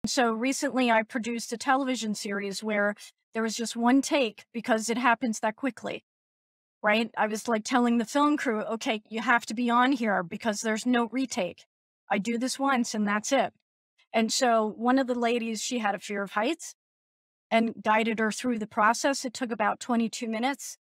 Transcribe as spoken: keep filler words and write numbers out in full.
So recently I produced a television series where there was just one take because it happens that quickly, right? I was like telling the film crew, okay, you have to be on here because there's no retake. I do this once and that's it. And so one of the ladies, she had a fear of heights and guided her through the process. It took about twenty-two minutes.